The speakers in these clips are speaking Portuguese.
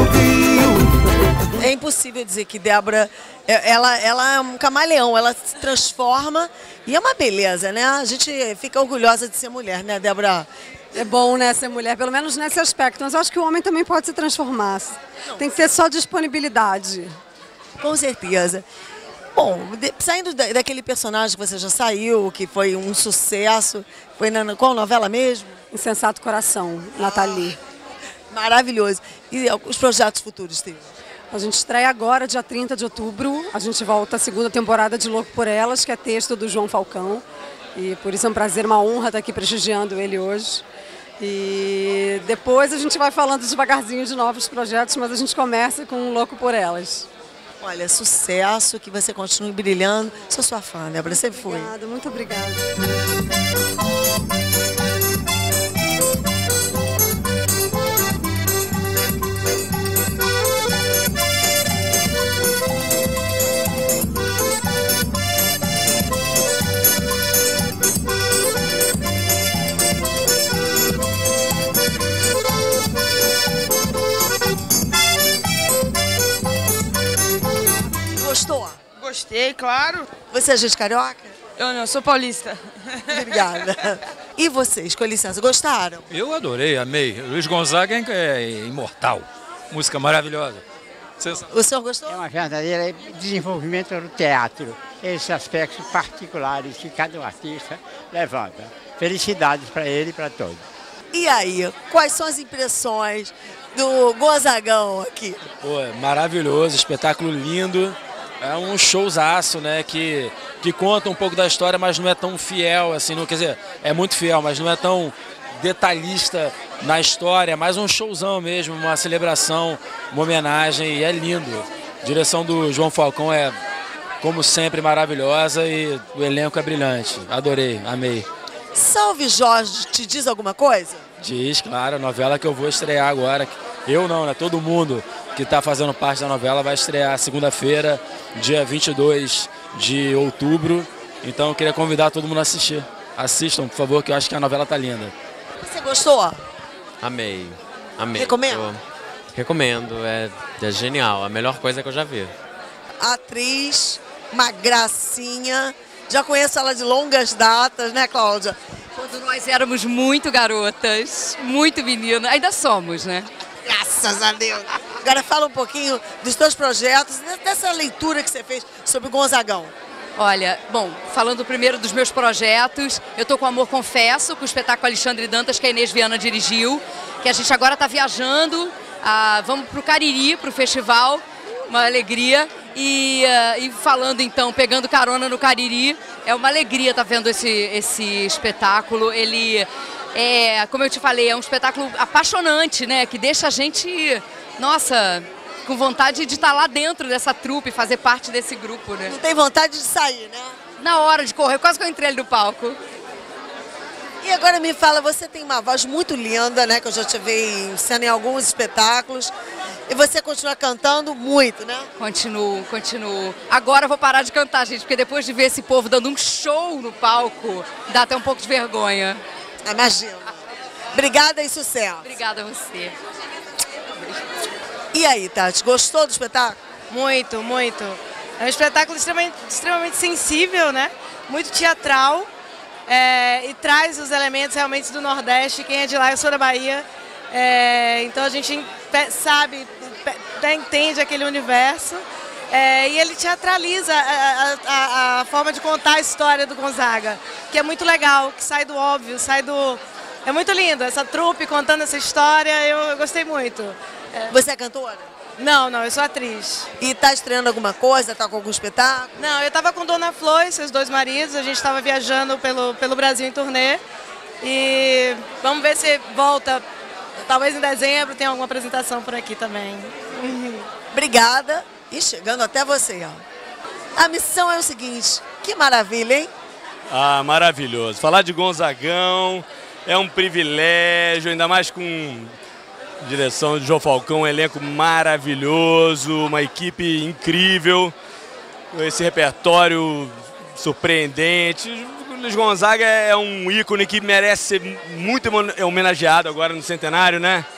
Rio. É impossível dizer que Débora, ela é um camaleão, ela se transforma e é uma beleza, né? A gente fica orgulhosa de ser mulher, né, Débora? É bom, né, ser mulher, pelo menos nesse aspecto. Mas eu acho que o homem também pode se transformar. Tem que ter só disponibilidade. Com certeza. Bom, saindo daquele personagem que você já saiu, que foi um sucesso, foi qual novela mesmo? Insensato Coração, Nathalie. Maravilhoso. E os projetos futuros, Steve? A gente estreia agora, dia 30 de outubro. A gente volta à segunda temporada de Louco por Elas, que é texto do João Falcão. E por isso é um prazer, uma honra estar aqui prestigiando ele hoje. E depois a gente vai falando devagarzinho de novos projetos, mas a gente começa com Louco por Elas. Olha, sucesso, que você continue brilhando. Sou sua fã, Débora, sempre fui. Obrigada, muito obrigada. Gostou? Gostei, claro. Você é gente carioca? Eu não, sou paulista. Obrigada. E vocês, com licença, gostaram? Eu adorei, amei. Luiz Gonzaga é imortal. Música maravilhosa. O senhor gostou? É uma verdadeira desenvolvimento do teatro. Esses aspectos particulares que cada artista levanta. Felicidades para ele e para todos. E aí, quais são as impressões do Gonzagão aqui? Pô, maravilhoso, espetáculo lindo. É um showzaço, né, que conta um pouco da história, mas não é tão fiel, assim, não, quer dizer, é muito fiel, mas não é tão detalhista na história, é mais um showzão mesmo, uma celebração, uma homenagem, e é lindo. A direção do João Falcão é, como sempre, maravilhosa e o elenco é brilhante. Adorei, amei. Salve Jorge, te diz alguma coisa? Diz, claro, a novela que eu vou estrear agora. Eu não, né? Todo mundo que está fazendo parte da novela vai estrear segunda-feira, dia 22 de outubro. Então eu queria convidar todo mundo a assistir. Assistam, por favor, que eu acho que a novela tá linda. Você gostou? Amei, amei. Recomendo? Recomendo, é genial, a melhor coisa que eu já vi. Atriz, uma gracinha. Já conheço ela de longas datas, né, Cláudia? Quando nós éramos muito garotas, muito meninas, ainda somos, né? Graças a Deus. Agora fala um pouquinho dos teus projetos, dessa leitura que você fez sobre o Gonzagão. Olha, bom, falando primeiro dos meus projetos, eu tô com Amor Confesso, com o espetáculo Alexandre Dantas, que a Inês Viana dirigiu, que a gente agora está viajando, vamos para o Cariri, para o festival, uma alegria. E falando então, pegando carona no Cariri, é uma alegria estar vendo esse espetáculo. Ele é, como eu te falei, é um espetáculo apaixonante, né? Que deixa a gente, nossa, com vontade de estar lá dentro dessa trupe, fazer parte desse grupo, né? Não tem vontade de sair, né? Na hora de correr, quase que eu entrei ali no palco. E agora me fala, você tem uma voz muito linda, né? Que eu já te vi em cena em alguns espetáculos. E você continua cantando muito, né? Continuo. Agora eu vou parar de cantar, gente, porque depois de ver esse povo dando um show no palco, dá até um pouco de vergonha. Imagina. Obrigada e sucesso. Obrigada a você. E aí, Tati, gostou do espetáculo? Muito, muito. É um espetáculo extremamente sensível, né? Muito teatral. E traz os elementos realmente do Nordeste. Quem é de lá, eu sou da Bahia. Então a gente sabe, entende aquele universo. E ele teatraliza a forma de contar a história do Gonzaga, que é muito legal, que sai do óbvio, É muito lindo, essa trupe contando essa história, eu gostei muito. Você é cantora? Não, eu sou atriz. E tá estreando alguma coisa? Tá com algum espetáculo? Não, eu tava com Dona Flor e seus dois maridos, a gente estava viajando pelo Brasil em turnê. E vamos ver se volta, talvez em dezembro tem alguma apresentação por aqui também. Obrigada. E chegando até você, ó. A missão é o seguinte, que maravilha, hein? Maravilhoso. Falar de Gonzagão é um privilégio, ainda mais com direção de João Falcão, um elenco maravilhoso, uma equipe incrível, esse repertório surpreendente. O Luiz Gonzaga é um ícone que merece ser muito homenageado agora no centenário, né?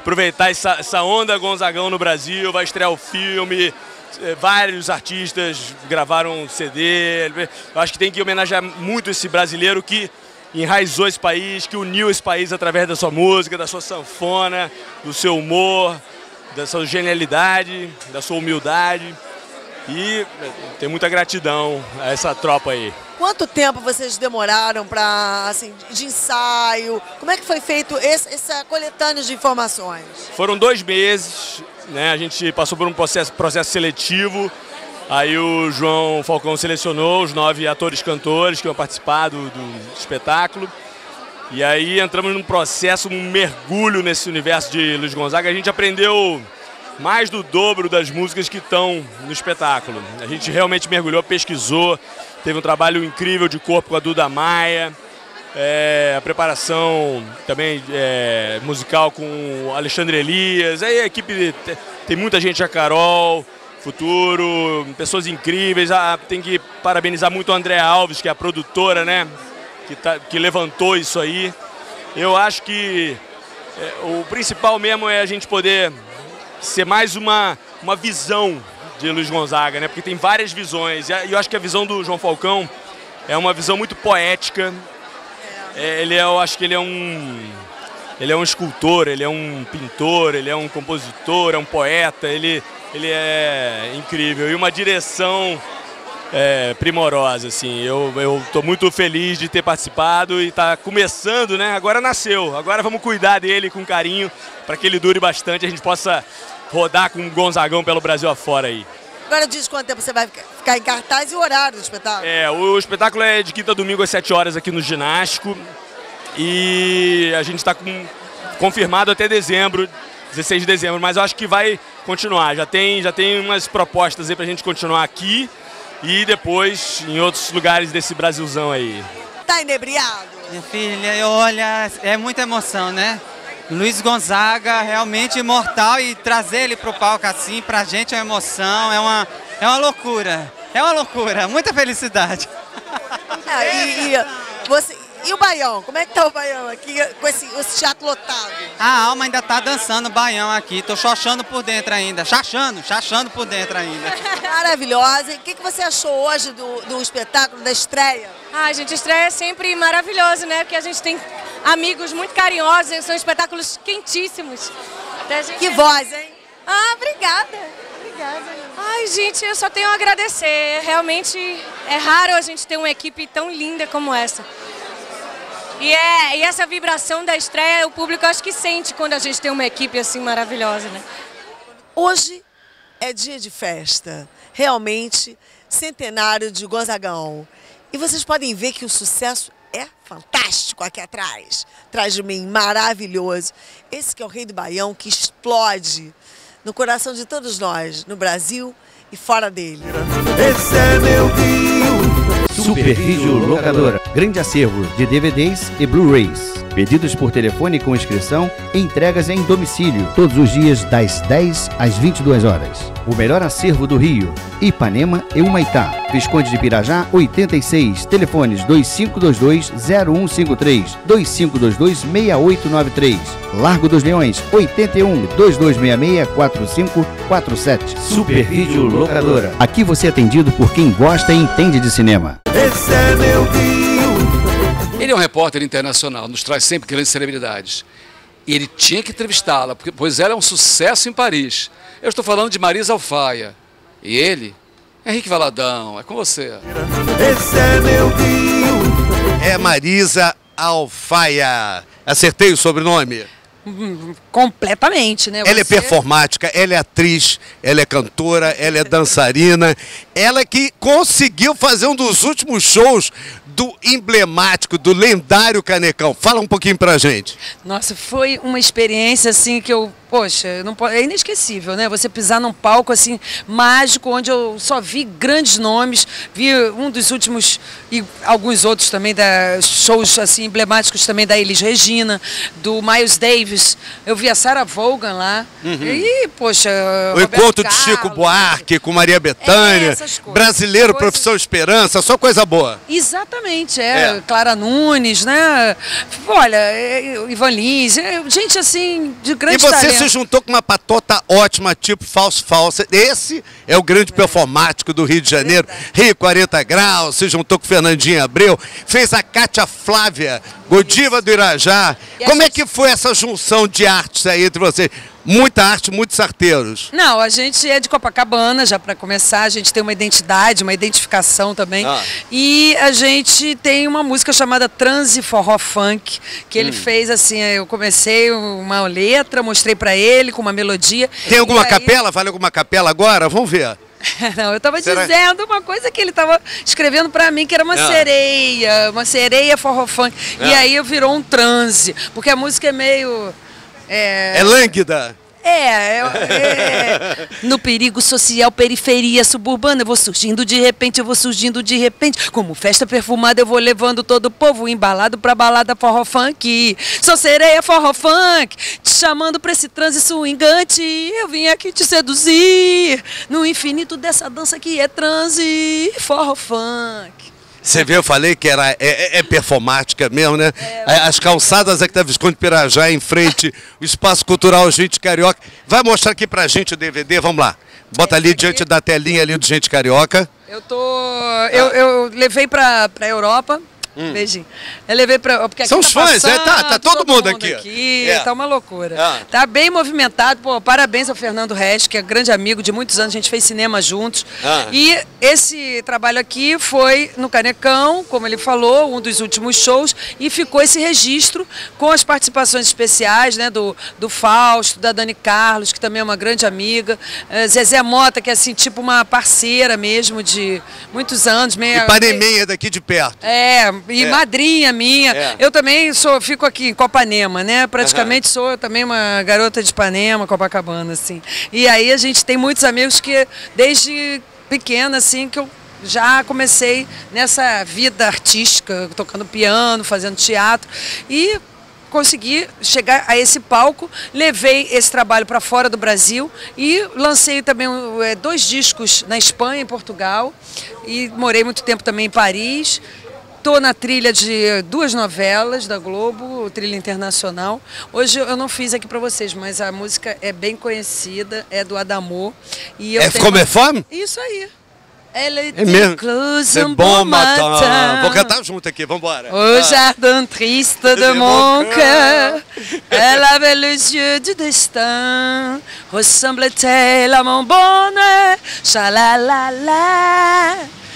aproveitar essa onda Gonzagão no Brasil, vai estrear o filme, vários artistas gravaram CD. Eu acho que tem que homenagear muito esse brasileiro que enraizou esse país, que uniu esse país através da sua música, da sua sanfona, do seu humor, da sua genialidade, da sua humildade. E tem muita gratidão a essa tropa aí. Quanto tempo vocês demoraram para, assim, de ensaio? Como é que foi feito essa coletânea de informações? Foram 2 meses, né? A gente passou por um processo seletivo. Aí o João Falcão selecionou os 9 atores-cantores que iam participar do espetáculo. E aí entramos num processo, um mergulho nesse universo de Luiz Gonzaga. A gente aprendeu mais do dobro das músicas que estão no espetáculo. A gente realmente mergulhou, pesquisou, teve um trabalho incrível de corpo com a Duda Maia, a preparação também musical com o Alexandre Elias. Aí a equipe tem muita gente, a Carol, Futuro, pessoas incríveis. Tem que parabenizar muito a Andréa Alves, que é a produtora, né, que levantou isso aí. Eu acho que o principal mesmo é a gente poder ser mais uma visão de Luiz Gonzaga, né? Porque tem várias visões. E eu acho que a visão do João Falcão é uma visão muito poética. Eu acho que ele é um escultor, ele é um pintor, ele é um compositor, é um poeta. Ele é incrível. E uma direção primorosa, assim. Eu estou muito feliz de ter participado e está começando, né? Agora nasceu. Agora vamos cuidar dele com carinho para que ele dure bastante e a gente possa rodar com um Gonzagão pelo Brasil afora aí. Agora diz quanto tempo você vai ficar em cartaz e o horário do espetáculo. O espetáculo é de quinta a domingo às 7 horas aqui no Ginástico. E a gente está confirmado até dezembro, 16 de dezembro, mas eu acho que vai continuar. Já tem umas propostas aí pra gente continuar aqui e depois em outros lugares desse Brasilzão aí. Tá inebriado? Minha filha, olha, é muita emoção, né? Luiz Gonzaga, realmente imortal, e trazer ele pro palco assim, pra gente é uma emoção, é uma loucura. É uma loucura, muita felicidade. E o Baião? Como é que tá o Baião aqui com esse teatro lotado? A alma ainda tá dançando o Baião aqui, tô xoxando por dentro ainda, chachando por dentro ainda. Maravilhosa. E o que você achou hoje do espetáculo, da estreia? Gente, a estreia é sempre maravilhoso, né? Porque a gente tem amigos muito carinhosos, são espetáculos quentíssimos. Então, que voz, hein? Obrigada. Gente, eu só tenho a agradecer. Realmente é raro a gente ter uma equipe tão linda como essa. E essa vibração da estreia, o público acho que sente quando a gente tem uma equipe assim maravilhosa, né? Hoje é dia de festa, realmente centenário de Gonzagão. E vocês podem ver que o sucesso é fantástico aqui atrás. Atrás de mim, maravilhoso. Esse que é o Rei do Baião, que explode no coração de todos nós, no Brasil e fora dele. Esse é meu Rio. Super Vídeo Locadora. Grande acervo de DVDs e Blu-rays. Pedidos por telefone com inscrição e entregas em domicílio. Todos os dias das 10 às 22 horas. O melhor acervo do Rio. Ipanema e Humaitá. Visconde de Pirajá, 86. Telefones 2522-0153. 2522-6893. Largo dos Leões, 81. 2266-4547. Super Vídeo Locadora. Aqui você é atendido por quem gosta e entende de cinema. Esse é meu Rio. Ele é um repórter internacional, nos traz sempre grandes celebridades. E ele tinha que entrevistá-la, pois ela é um sucesso em Paris. Eu estou falando de Marisa Alfaia. E ele, Henrique Valadão, é com você. Esse é meu Rio. É Marisa Alfaia. Acertei o sobrenome? Completamente, né? Ela é performática, ela é atriz, ela é cantora, ela é dançarina. Ela que conseguiu fazer um dos últimos shows do emblemático, do lendário Canecão. Fala um pouquinho pra gente. Nossa, foi uma experiência assim que eu poxa, é inesquecível, né? Você pisar num palco assim mágico, onde eu só vi grandes nomes, vi um dos últimos e alguns outros também, shows assim emblemáticos também da Elis Regina, do Miles Davis. Eu vi a Sarah Vaughan lá. E, poxa, o encontro de Chico Buarque com Maria Bethânia, Brasileiro, Profissão Esperança, só coisa boa. Exatamente, Clara Nunes, né? Olha, Ivan Lins, gente assim, de grande talento. E você se juntou com uma patota ótima, tipo Falso. Esse é o grande performático do Rio de Janeiro. Rio 40 Graus, se juntou com Fernandinha Abreu, fez a Cátia Flávia, Godiva do Irajá. Como é que foi essa junção de artes aí entre vocês? Muita arte, muitos arteiros. Não, a gente é de Copacabana, já para começar, a gente tem uma identidade, uma identificação também. E a gente tem uma música chamada Transe Forró Funk, que ele fez assim, eu comecei uma letra, mostrei para ele com uma melodia. Tem alguma capela? Vale alguma capela agora? Vamos ver. Não, eu estava dizendo uma coisa que ele estava escrevendo para mim, que era uma sereia forró funk. E aí virou um transe, porque a música é meio... É lânguida. No perigo social, periferia suburbana, eu vou surgindo de repente, como festa perfumada eu vou levando todo o povo embalado pra balada forró funk. Sou sereia forró funk, te chamando pra esse transe swingante, eu vim aqui te seduzir, no infinito dessa dança que é transe forró funk. Você viu, eu falei que é performática mesmo, né? As calçadas aqui da Visconde Pirajá, em frente, o Espaço Cultural Gente Carioca. Vai mostrar aqui pra gente o DVD, vamos lá. Bota ali diante da telinha ali do Gente Carioca. Eu levei pra Europa. Beijinho. Eu levei pra... Porque são aqui os fãs, tá todo mundo aqui. Tá uma loucura. Tá bem movimentado. Pô, parabéns ao Fernando Resch, que é grande amigo de muitos anos, a gente fez cinema juntos. E esse trabalho aqui foi no Canecão, como ele falou, um dos últimos shows, e ficou esse registro com as participações especiais, né, do Fausto, da Dani Carlos, que também é uma grande amiga, Zezé Mota, que é assim, tipo uma parceira mesmo de muitos anos. Ipaneminha daqui de perto. E madrinha minha. Eu também fico aqui em Copanema, né? Praticamente sou também uma garota de Ipanema, Copacabana, assim. E aí a gente tem muitos amigos que, desde pequena, assim, que eu já comecei nessa vida artística, tocando piano, fazendo teatro. E consegui chegar a esse palco, levei esse trabalho para fora do Brasil e lancei também 2 discos na Espanha e Portugal. E morei muito tempo também em Paris. Estou na trilha de 2 novelas da Globo, trilha internacional. Hoje eu não fiz aqui para vocês, mas a música é bem conhecida, é do Adamo. E eu Comme une femme? Isso aí. Elle é mesmo. C'est bon matin. Vou cantar junto aqui, vamos embora. Au jardin triste de mon cœur, elle avait les yeux du destin, ressemblait-elle à mon bonheur, chalalala.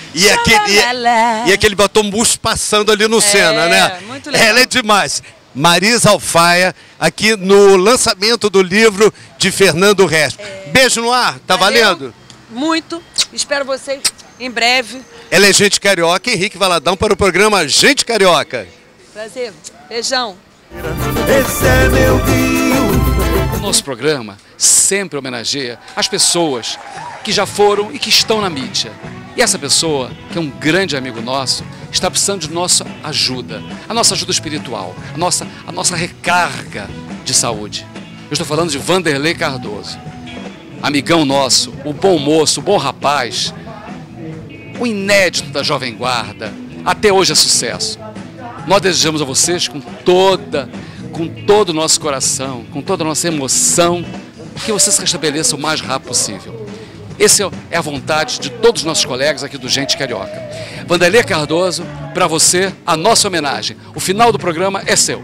E aquele batom bucho passando ali no Sena, né? Muito legal. Ela é demais. Marisa Alfaia, aqui no lançamento do livro de Fernando Resch. Beijo no ar, tá valendo? Muito. Espero vocês em breve. Ela é Gente Carioca, Henrique Valadão para o programa Gente Carioca. Prazer. Beijão. Esse é meu Rio. O nosso programa sempre homenageia as pessoas que já foram e que estão na mídia. E essa pessoa, que é um grande amigo nosso, está precisando de nossa ajuda, a nossa ajuda espiritual, a nossa recarga de saúde. Eu estou falando de Vanderlei Cardoso, amigão nosso, o bom moço, o bom rapaz, o inédito da Jovem Guarda, até hoje é sucesso. Nós desejamos a vocês com todo o nosso coração, com toda a nossa emoção, que você se restabeleça o mais rápido possível. Essa é a vontade de todos os nossos colegas aqui do Gente Carioca. Vanderlei Cardoso, para você, a nossa homenagem. O final do programa é seu.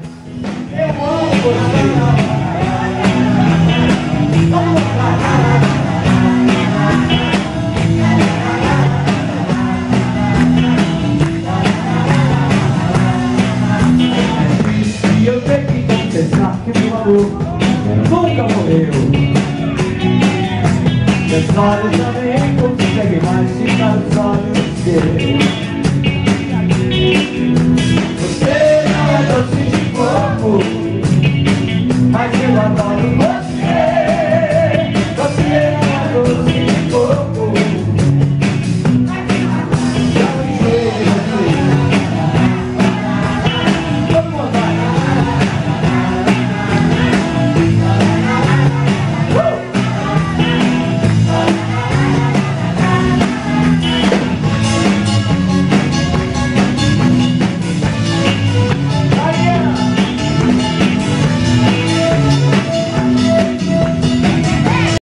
E eu tenho que confessar que meu amor nunca morreu. Meus olhos também conseguem mais ficar os olhos dele.